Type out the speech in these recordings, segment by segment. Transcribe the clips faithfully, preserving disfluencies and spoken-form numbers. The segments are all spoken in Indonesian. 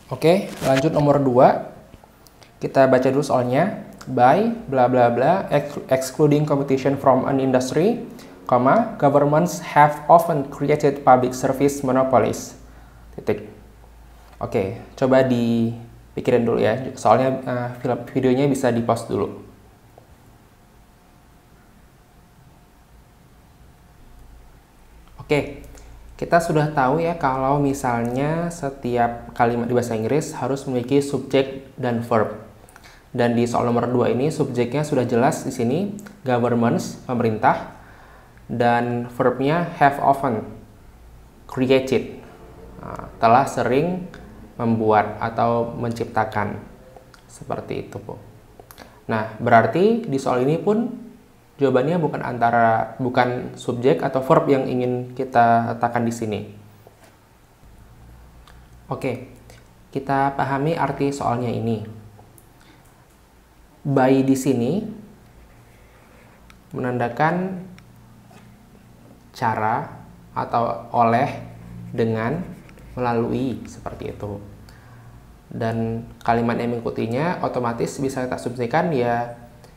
Oke, lanjut nomor dua. Kita baca dulu soalnya. By bla bla bla excluding competition from an industry, comma, governments have often created public service monopolies. Titik. Oke, coba dipikirin dulu ya. Soalnya uh, film videonya bisa di-pause dulu. Oke. Kita sudah tahu ya kalau misalnya setiap kalimat di bahasa Inggris harus memiliki subjek dan verb. Dan di soal nomor dua ini subjeknya sudah jelas di sini, governments, pemerintah, dan verbnya have often, created, nah, telah sering membuat atau menciptakan. Seperti itu, Bu. Nah, berarti di soal ini pun jawabannya bukan antara bukan subjek atau verb yang ingin kita letakkan di sini. Oke, kita pahami arti soalnya ini. By di sini menandakan cara atau oleh, dengan, melalui, seperti itu. Dan kalimat yang mengikutinya otomatis bisa kita asumsikan ya,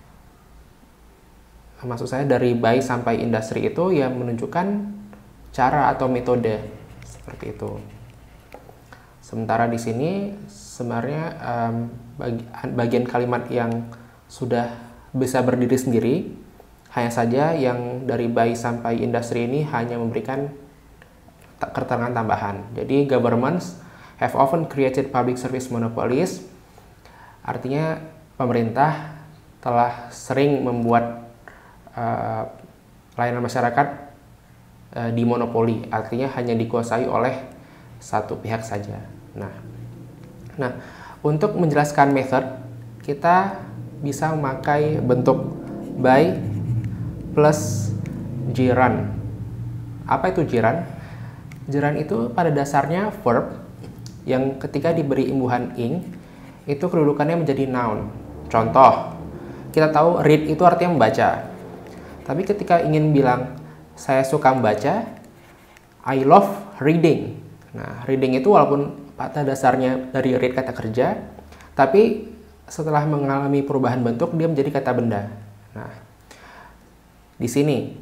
maksud saya dari by sampai industri itu ya menunjukkan cara atau metode, seperti itu. Sementara di sini sebenarnya um, bagi, bagian kalimat yang sudah bisa berdiri sendiri, hanya saja yang dari by sampai industri ini hanya memberikan keterangan tambahan. Jadi governments have often created public service monopolies, artinya pemerintah telah sering membuat uh, layanan masyarakat uh, dimonopoli, artinya hanya dikuasai oleh satu pihak saja. Nah, nah untuk menjelaskan method kita bisa memakai bentuk by plus gerund. Apa itu gerund? Gerund itu pada dasarnya verb yang ketika diberi imbuhan ing itu kedudukannya menjadi noun. Contoh, kita tahu read itu artinya membaca. Tapi ketika ingin bilang saya suka membaca, I love reading. Nah, reading itu walaupun pada dasarnya dari read kata kerja, tapi setelah mengalami perubahan bentuk dia menjadi kata benda. Nah, di sini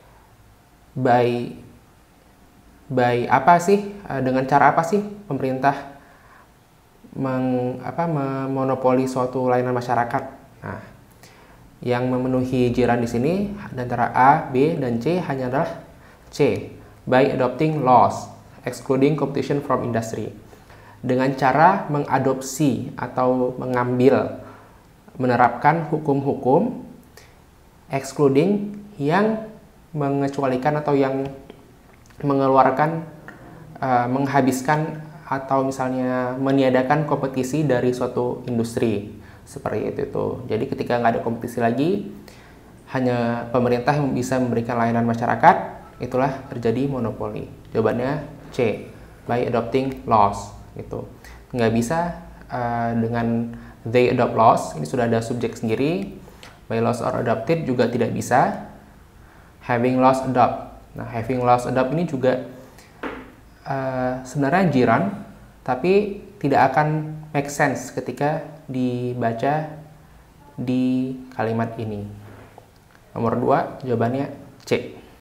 by by apa sih, dengan cara apa sih pemerintah meng, apa, memonopoli suatu layanan masyarakat? Nah, yang memenuhi jiran di sini antara A, B, dan C hanya adalah C, by adopting laws excluding competition from industry. Dengan cara mengadopsi atau mengambil, menerapkan hukum-hukum excluding yang mengecualikan atau yang mengeluarkan, uh, menghabiskan atau misalnya meniadakan kompetisi dari suatu industri. Seperti itu tuh. Jadi ketika nggak ada kompetisi lagi, hanya pemerintah yang bisa memberikan layanan masyarakat, itulah terjadi monopoli. Jawabannya C, by adopting laws. Gitu. Nggak bisa uh, dengan they adopt laws, ini sudah ada subjek sendiri. By laws or adopted juga tidak bisa. Having laws adopt. Nah, having laws adopt ini juga uh, sebenarnya jiran, tapi tidak akan make sense ketika dibaca di kalimat ini. Nomor dua, jawabannya C.